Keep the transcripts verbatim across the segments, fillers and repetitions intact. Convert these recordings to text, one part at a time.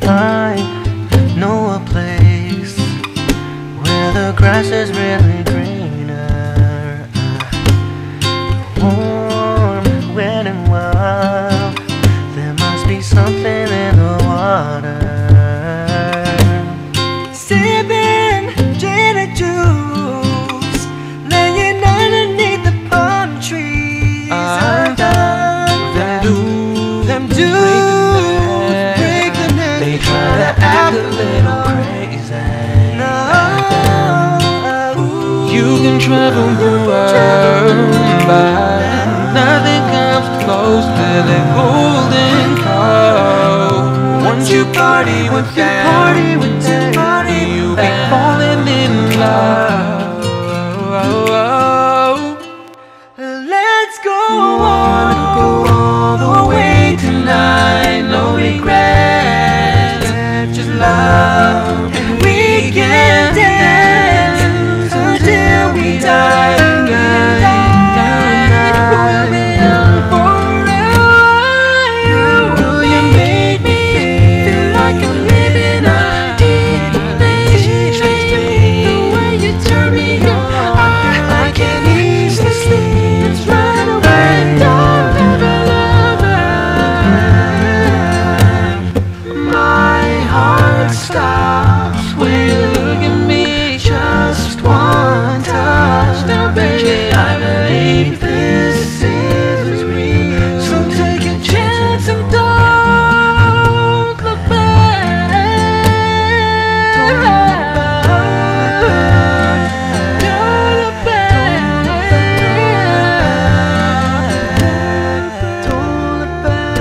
I know a place where the grass is really greener, warm, wet and wild. There must be something in the water. Sipping gin and juice, laying underneath the palm trees. I done them do, them do break the neck. They try to act a little crazy. No, you can travel the world, but nothing comes close to the golden coast. Once you party with them, you'll be falling in love. let's go Wanna go all the way tonight, no regrets, just love, and we can dance until we die. Stops when you look at me, just one touch. Now baby, I believe this is real, so take a chance and don't look back. Don't look back. Don't look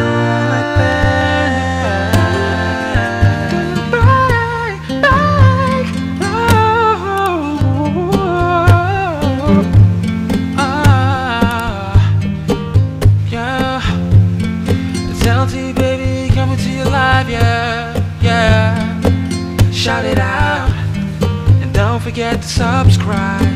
Teague, baby, coming to your life, yeah, yeah. Shout it out, and don't forget to subscribe.